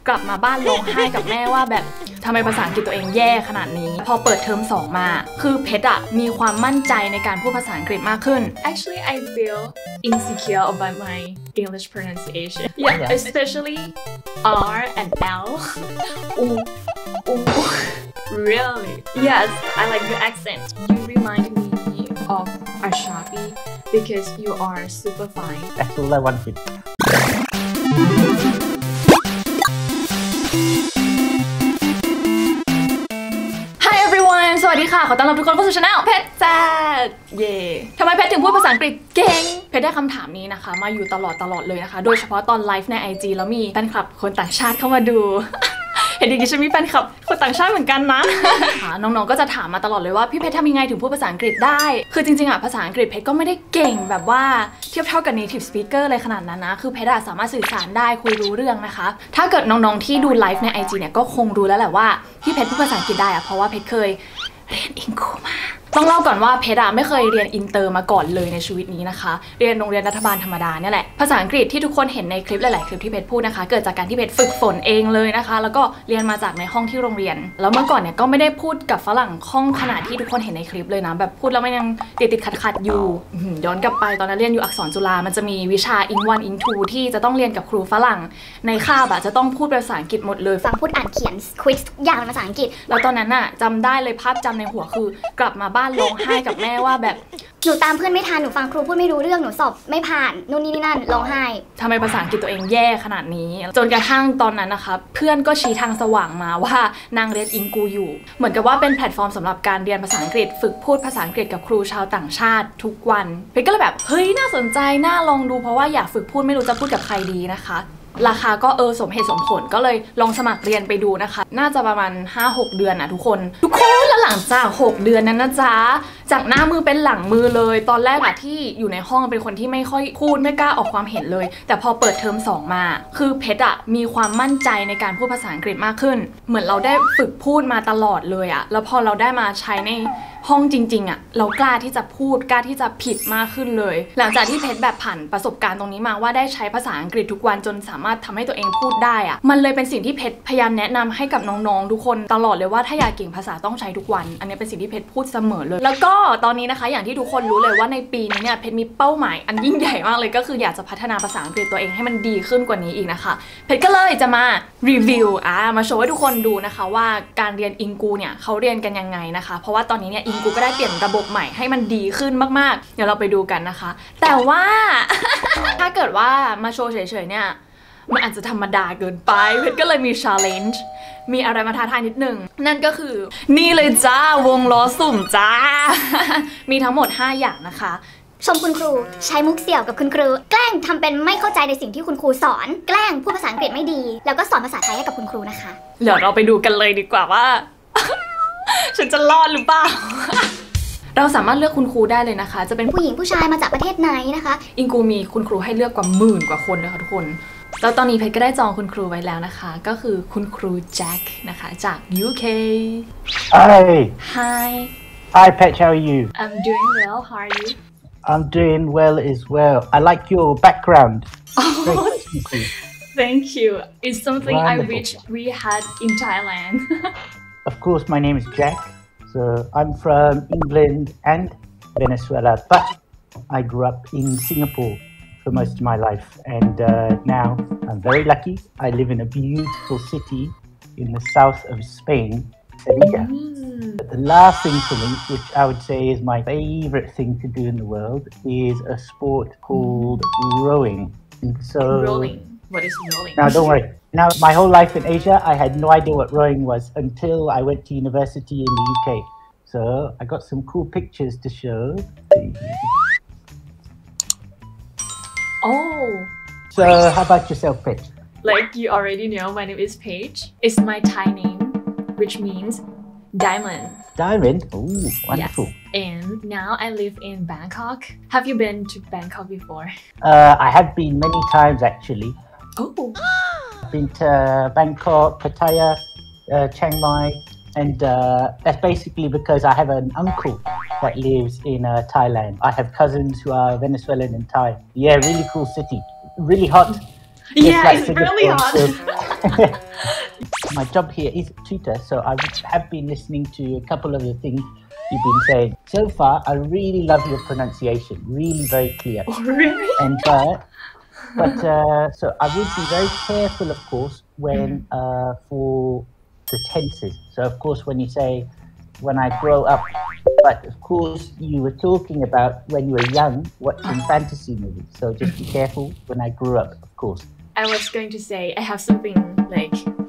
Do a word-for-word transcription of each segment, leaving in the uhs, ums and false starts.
กลับมาบ้านร้องไห้กับแม่ว่าแบบทำไมภาษาอังกฤษตัวเองแย่ขนาดนี้พอเปิดเทอมสองมาคือเพชรอะมีความมั่นใจในการพูดภาษาอังกฤษมากขึ้น Actually I feel insecure about my English pronunciation yeah especially R and L ooh ooh really yes I like your accent you remind me of Ashabi because you are super fine That's all I wanted สวัสดีค่ะขอต้อนรับทุกคนเข้าสู่ช่องเพชรแจ๊ดเย่ทำไมเพชรถึงพูดภาษาอังกฤษเก่งเพชรได้คำถามนี้นะคะมาอยู่ตลอดตลอดเลยนะคะโดยเฉพาะตอนไลฟ์ใน ไอ จี แล้วมีแฟนคลับคนต่างชาติเข้ามาดู เห็นดิฉันมีแฟนคลับคนต่างชาติเหมือนกันนะ น้องๆก็จะถามมาตลอดเลยว่าพี่เพชรทำยังไงถึงพูดภาษาอังกฤษได้คือจริงๆอ่ะภาษาอังกฤษเพชรก็ไม่ได้เก่งแบบว่าเทียบเท่ากับ native speaker เลยขนาดนั้นนะคือเพชรสามารถสื่อสารได้คุยรู้เรื่องนะคะถ้าเกิดน้องๆที่ดูไลฟ์ใน ไอ จี เนี่ยก็คงรู้แล้วแหละว่าพี่เพชรพูดภาษาอังกฤษได้อะเพราะว่าเพชรเคยเรียนอิงคูมาต้องเล่าก่อนว่าเพชรไม่เคยเรียนอินเตอร์มาก่อนเลยในชีวิตนี้นะคะเรียนโรงเรียนรัฐบาลธรรมดาเนี่ยแหละภาษาอังกฤษที่ทุกคนเห็นในคลิปหลายๆคลิปที่เพชรพูดนะคะเกิดจากการที่เพชรฝึกฝนเองเลยนะคะแล้วก็เรียนมาจากในห้องที่โรงเรียนแล้วเมื่อก่อนเนี่ยก็ไม่ได้พูดกับฝรั่งคล่องขนาดที่ทุกคนเห็นในคลิปเลยนะแบบพูดแล้วมันยังติดติดขัดขัดอยู่ย้อนกลับไปตอนนั้นเรียนอยู่อักษรจุฬามันจะมีวิชาอิงวันอิงทูที่จะต้องเรียนกับครูฝรั่งในคาบอะจะต้องพูดภาษาอังกฤษหมดเลยฟังพูดอ่านเขียนควิสทุกอย่างเป็นภาษาอังกฤษแล้วตอนนั้นอะจำได้เลยภาพจำในหัวคือกลับมาบ้านร้องไห้กับแม่ว่าแบบหนูตามเพื่อนไม่ทันหนูฟังครูพูดไม่รู้เรื่องหนูสอบไม่ผ่านนู่นนี่นั่นร้องไห้ทำไมภาษาอังกฤษตัวเองแย่ขนาดนี้จนกระทั่งตอนนั้นนะคะเพื่อนก็ชี้ทางสว่างมาว่านางเรียนอิงกูอยู่เหมือนกับว่าเป็นแพลตฟอร์มสำหรับการเรียนภาษาอังกฤษฝึกพูดภาษาอังกฤษกับครูชาวต่างชาติทุกวันเพชรก็เลยแบบเฮ้ยน่าสนใจน่าลองดูเพราะว่าอยากฝึกพูดไม่รู้จะพูดกับใครดีนะคะราคาก็เออสมเหตุสมผลก็เลยลองสมัครเรียนไปดูนะคะน่าจะประมาณ ห้าหก เดือนนะทุกคนทุกคนแล้วหลังจากหกเดือนนั้นนะจ๊ะจากหน้ามือเป็นหลังมือเลยตอนแรกอะที่อยู่ในห้องเป็นคนที่ไม่ค่อยพูดไม่กล้าออกความเห็นเลยแต่พอเปิดเทอมสองมาคือเพชรอะมีความมั่นใจในการพูดภาษาอังกฤษมากขึ้นเหมือนเราได้ฝึกพูดมาตลอดเลยอะแล้วพอเราได้มาใช้ในห้องจริงๆอะเรากล้าที่จะพูดกล้าที่จะผิดมากขึ้นเลยหลังจากที่เพชรแบบผ่านประสบการณ์ตรงนี้มาว่าได้ใช้ภาษาอังกฤษทุกวันจนสามารถทำให้ตัวเองพูดได้อะมันเลยเป็นสิ่งที่เพชรพยายามแนะนำให้กับน้องๆทุกคนตลอดเลยว่าถ้าอยากเก่งภาษาต้องใช้ทุกวันอันนี้เป็นสิ่งที่เพชรพูดเสมอเลยแล้วก็ตอนนี้นะคะอย่างที่ทุกคนรู้เลยว่าในปีนี้เนี่ยเพชรมีเป้าหมายอันยิ่งใหญ่มากเลยก็คืออยากจะพัฒนาภาษาอังกฤษตัวเองให้มันดีขึ้นกว่านี้อีกนะคะเพชรก็เลยจะมารีวิวอ่ามาโชว์ให้ทุกคนดูนะคะว่าการเรียนอิงกูเนี่ยเขาเรียนกันยังไงนะคะเพราะว่าตอนนี้เนี่ยอิงกูก็ได้เปลี่ยนระบบใหม่ให้มันดีขึ้นมากๆเดี๋ยวเราไปดูกันนะคะแต่ว่า ถ้าเกิดว่ามาโชว์เฉยๆเนี่ยมันอาจจะธรรมดาเกินไปเพชรก็เลยมี challenge มีอะไรมาท้าทายนิดนึงนั่นก็คือนี่เลยจ้าวงล้อสุ่มจ้า มีทั้งหมดห้าอย่างนะคะชมคุณครูใช้มุกเสี่ยวกับคุณครูแกล้งทำเป็นไม่เข้าใจในสิ่งที่คุณครูสอนแกล้งพูดภาษาอังกฤษไม่ดีแล้วก็สอนภาษาไทยให้กับคุณครูนะคะเดี๋ยวเราไปดูกันเลยดีกว่าว่า ฉันจะรอดหรือเปล่า เราสามารถเลือกคุณครูได้เลยนะคะจะเป็นผู้หญิงผู้ชายมาจากประเทศไหนนะคะอิงกูมีคุณครูให้เลือกกว่าหมื่นกว่าคนเลยค่ะทุกคนแล้วตอนนี้เพชรก็ได้จองคุณครูไว้แล้วนะคะก็คือคุณครูแจ็คนะคะจาก ยู เค Hi Hi Hi Pech how are you I'm doing well how are you I'm doing well as well I like your background oh, thank you it's something Wonderful. I wish we had in Thailand of course my name is Jack so I'm from England and Venezuela but I grew up in Singapore for most of my life and uh, now I'm very lucky I live in a beautiful city in the south of Spain Sevilla mm. but the last thing for me which I would say is my favorite thing to do in the world is a sport called rowing and so rowing what is rowing now don't worry now my whole life in Asia I had no idea what rowing was until I went to university in the U K so I got some cool pictures to show Oh. So how about yourself, Paige? Like you already know, my name is Paige. It's my Thai name, which means diamond. Diamond? Ooh, wonderful. Yes. And now I live in Bangkok. Have you been to Bangkok before? Uh, I have been many times actually. Oh. I've been to Bangkok, Pattaya, uh, Chiang Mai, and uh, that's basically because I have an uncle that lives in uh, Thailand. I have cousins who are Venezuelan and Thai. Yeah, really cool city. Really hot. Yeah, like it's Singapore, really hot. So My job here is tutor, so I have been listening to a couple of the things you've been saying. So far, I really love your pronunciation. Really very clear. Oh, really? And but, but uh, so I would be very careful, of course, when uh, for the tenses. So of course, when you say, when I grow up, but of course, you were talking about when you were young, watching fantasy movies. So just be careful when I grew up, of course. I was going to say I have something like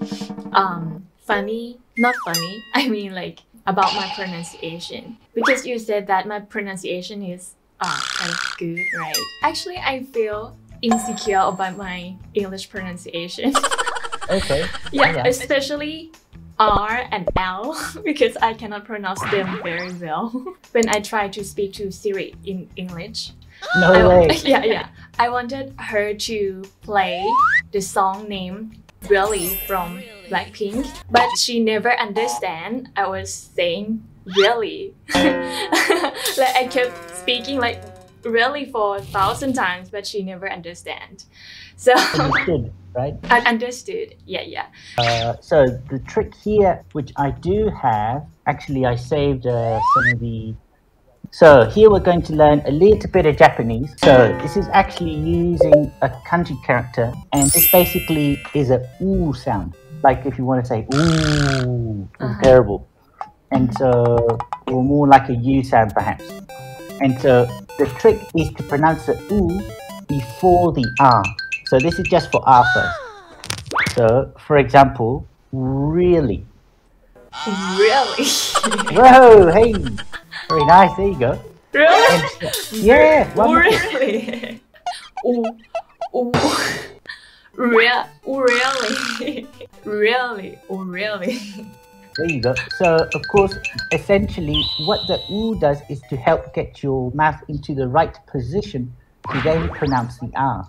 um funny, not funny. I mean like about my pronunciation, because you said that my pronunciation is uh, kind of good, right? Actually, I feel insecure about my English pronunciation. Okay. Yeah, Yeah. especially R and L because I cannot pronounce them very well when I try to speak to Siri in English. No I, way. yeah, yeah. I wanted her to play the song named Really from Blackpink, but she never understand. I was saying really. Like I kept speaking like really for a thousand times, but she never understand. So Understood, right? I understood. Yeah, yeah. Uh, so the trick here, which I do have, actually I saved uh, some of the. So here we're going to learn a little bit of Japanese. So this is actually using a kanji character, and this basically is a ooh sound. Like if you want to say ooh, Uh-huh. terrible. And so, or more like a U sound perhaps. And so the trick is to pronounce the ooh before the R. So this is just for R first. So for example, really. Really? Whoa, hey, very nice. There you go. Really? And, yeah, wonderful. Really? Ooh, ooh. Real, really? Really? Oh, really? There you go. So of course, essentially, what the ooh does is to help get your mouth into the right position to then pronounce the R.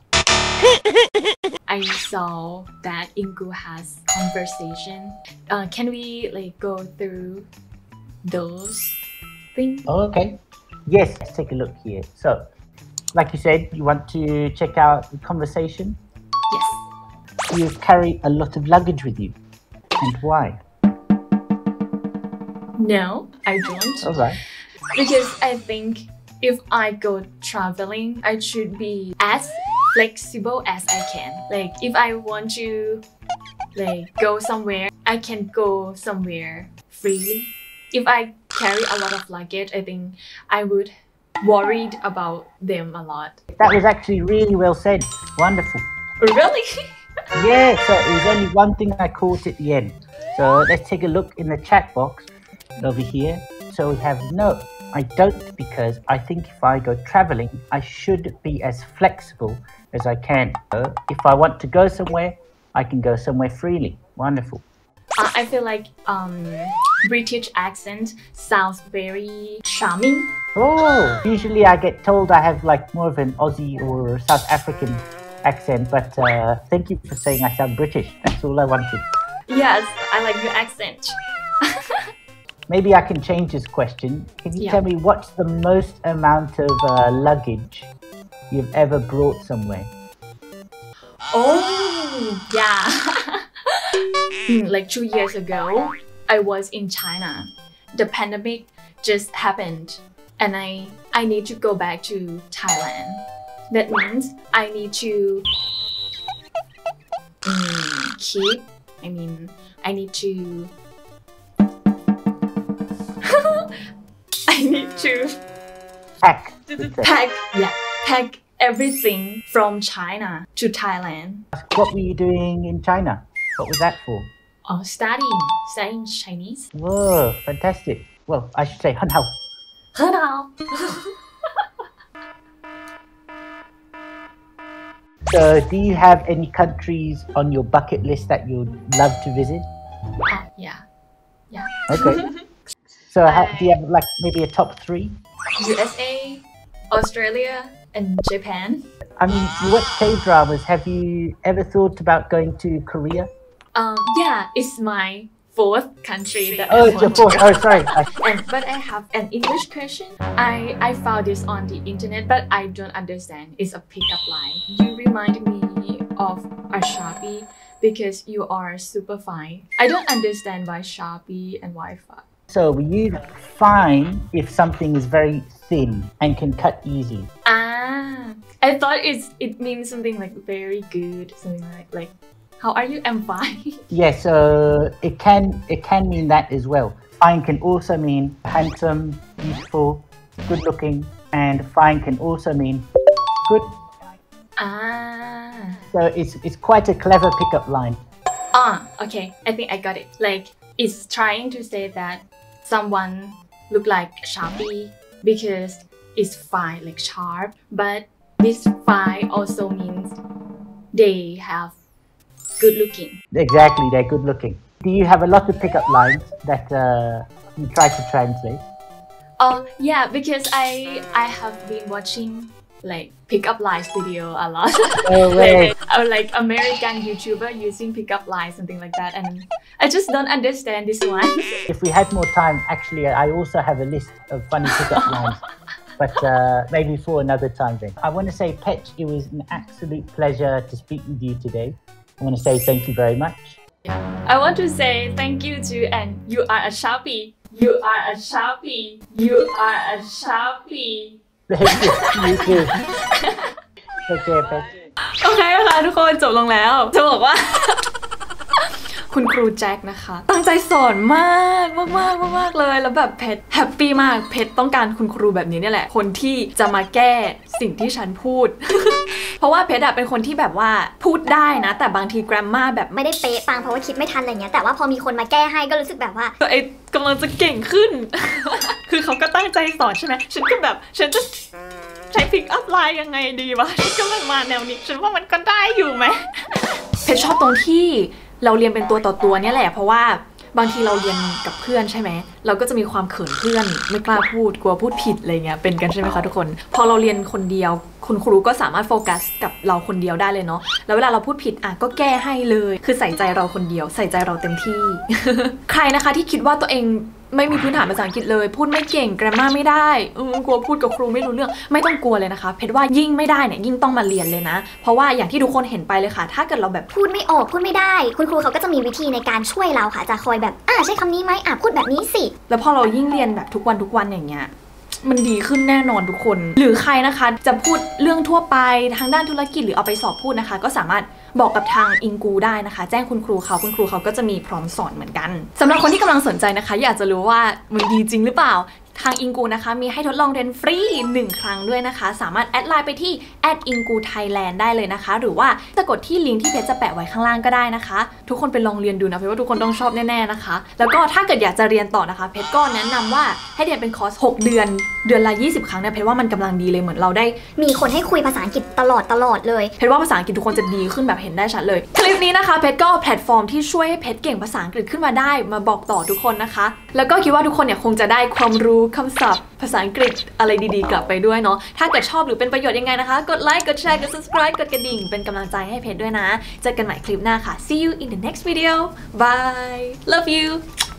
I saw that Ingu has conversation. Uh, can we like go through those things? Okay. Yes, let's take a look here. So, like you said, you want to check out the conversation. Yes. You carry a lot of luggage with you. And why? No, I don't. All right. Because I think if I go traveling, I should be as flexible as I can. Like if I want to like go somewhere, I can go somewhere freely. If I carry a lot of luggage, I think I would worried about them a lot. That was actually really well said. Wonderful. Really? Yeah, so it was only one thing I caught at the end. So let's take a look in the chat box over here. So we have no, I don't, because I think if I go traveling, I should be as flexible as I can. So if I want to go somewhere, I can go somewhere freely. Wonderful. Uh, I feel like um, British accent sounds very charming. Oh, usually I get told I have like more of an Aussie or South African accent, but uh, thank you for saying I sound British. That's all I wanted. Yes, I like your accent. Maybe I can change this question. Can you Yeah. tell me what's the most amount of uh, luggage you've ever brought somewhere? Oh, yeah. Mm, like two years ago, I was in China. The pandemic just happened and I, I need to go back to Thailand. That means I need to mm, keep, I mean, I need to, I need to Pack. pack, yeah, pack everything from China to Thailand. What were you doing in China? What was that for? Oh, studying, studying Chinese. Whoa, fantastic. Well, I should say 很好. 很好. So, do you have any countries on your bucket list that you'd love to visit? Oh, yeah, yeah. Okay. So, how, do you have like maybe a top three? U S A, Australia, and Japan. I mean, you watch K-dramas. Have you ever thought about going to Korea? Um, yeah, it's my fourth country that Oh, I it's your want to fourth. go. Oh, sorry. I, And, but I have an English question. I, I found this on the internet, but I don't understand. It's a pickup line. You remind me of Ashabi because you are super fine. I don't understand why Sharpie and Wi-Fi. So we use fine if something is very thin and can cut easy. Ah, I thought it's it means something like very good, something like like how are you? I'm fine. Yes, uh, it can it can mean that as well. Fine can also mean handsome, beautiful, good looking, and fine can also mean good. Ah. So it's it's quite a clever pickup line. Ah, okay. I think I got it. Like it's trying to say that someone look like Sharpie because it's fine, like sharp. But this fine also means they have good looking. Exactly, they're good looking. Do you have a lot of pickup lines that uh, you try to translate? Oh yeah, because I I have been watching like pickup lines video a lot. Oh, like, or like American YouTuber using pickup lines, something like that, and I just don't understand this one. If we had more time, actually, I also have a list of funny pickup lines, but uh, maybe for another time then. I want to say, Petch, it was an absolute pleasure to speak with you today. I want to say thank you very much. I want to say thank you to and you are a Sharpie. You are a Sharpie. You are a Sharpie. You too. Take care, Petch. โอเคค่ะทุกคนจบลงแล้วจะบอกว่า คุณครูแจ็คนะคะตั้งใจสอนมากมากมากมากเลยแล้วแบบเพชรแฮปปี้มากเพชรต้องการคุณครูแบบนี้เนี่ยแหละคนที่จะมาแก้สิ่งที่ฉันพูด เพราะว่าเพชรอะเป็นคนที่แบบว่าพูดได้นะแต่บางทีแกรมมาแบบไม่ได้เป๊ะปังเพราะว่าคิดไม่ทันอะไรเงี้ยแต่ว่าพอมีคนมาแก้ให้ก็รู้สึกแบบว่าไอ้กำลังจะเก่งขึ้น คือเขาก็ตั้งใจสอนใช่ไหมฉันก็แบบฉันจะใช้พิกอัพไลน์ยังไงดีวะฉันก็มันมาแนวนี้ฉันว่ามันก็ได้อยู่ไหม เพชรชอบตรงที่เราเรียนเป็นตัวต่อตัวเนี่ยแหละเพราะว่าบางทีเราเรียนกับเพื่อนใช่ไหมเราก็จะมีความเขินเพื่อนไม่กล้าพูดกลัวพูดผิดอะไรเงี้ยเป็นกันใช่ไหมคะทุกคนพอเราเรียนคนเดียวคุณครูก็สามารถโฟกัสกับเราคนเดียวได้เลยเนาะแล้วเวลาเราพูดผิดอ่ะก็แก้ให้เลยคือใส่ใจเราคนเดียวใส่ใจเราเต็มที่ ใครนะคะที่คิดว่าตัวเองไม่มีพื้นฐานภาษาอังกฤษเลยพูดไม่เก่งแกรมมาไม่ได้อืมกลัวพูดกับครูไม่รู้เรื่องไม่ต้องกลัวเลยนะคะเพชรว่ายิ่งไม่ได้เนี่ยยิ่งต้องมาเรียนเลยนะเพราะว่าอย่างที่ทุกคนเห็นไปเลยค่ะถ้าเกิดเราแบบพูดไม่ออกพูดไม่ได้คุณครูเขาก็จะมีวิธีในการช่วยเราค่ะจะคอยแบบอ่าใช้คำนี้ไหมอ่าพูดแบบนี้สิแล้วพอเรายิ่งเรียนแบบทุกวันทุกวันอย่างเงี้ยมันดีขึ้นแน่นอนทุกคนหรือใครนะคะจะพูดเรื่องทั่วไปทางด้านธุรกิจหรือเอาไปสอบพูดนะคะก็สามารถบอกกับทางอิงกูได้นะคะแจ้งคุณครูเขาคุณครูเขาก็จะมีพร้อมสอนเหมือนกันสำหรับคนที่กำลังสนใจนะคะอยากจะรู้ว่ามันดีจริงหรือเปล่าทางอิงกูนะคะมีให้ทดลองเรียนฟรีหนึ่งครั้งด้วยนะคะสามารถแอดไลน์ไปที่ แอท อิงกูไทยแลนด์ ได้เลยนะคะหรือว่าจะกดที่ลิงก์ที่เพจจะแปะไว้ข้างล่างก็ได้นะคะทุกคนไปลองเรียนดูนะเพราะว่าทุกคนต้องชอบแน่ๆนะคะแล้วก็ถ้าเกิดอยากจะเรียนต่อนะคะเพจก็แนะนำว่าให้เรียนเป็นคอร์สหกเดือนเดือนละยี่สิบครั้งเนี่ยเพจว่ามันกำลังดีเลยเหมือนเราได้มีคนให้คุยภาษาอังกฤษตลอดตลอดเลยเพจว่าภาษาอังกฤษทุกคนจะดีขึ้นแบบเห็นได้ชัดเลยคลิปนี้นะคะเพจก็แพลตฟอร์มที่ช่วยให้เพจเก่งภาษาอังกฤษขึ้นมาได้มาบอกต่อทุกคนนะคะแล้วก็คิดว่าทุกคนเนี่ยคงจะได้ความรู้คำศัพท์ภาษาอังกฤษอะไรดีๆกลับไปด้วยเนาะถ้าเกิดชอบหรือเป็นประโยชน์ยังไงนะคะกดไลค์กดแชร์กด subscribe กดกระดิ่งเป็นกำลังใจให้เพจด้วยนะเจอกันใหม่คลิปหน้าค่ะ see you in the next video bye love you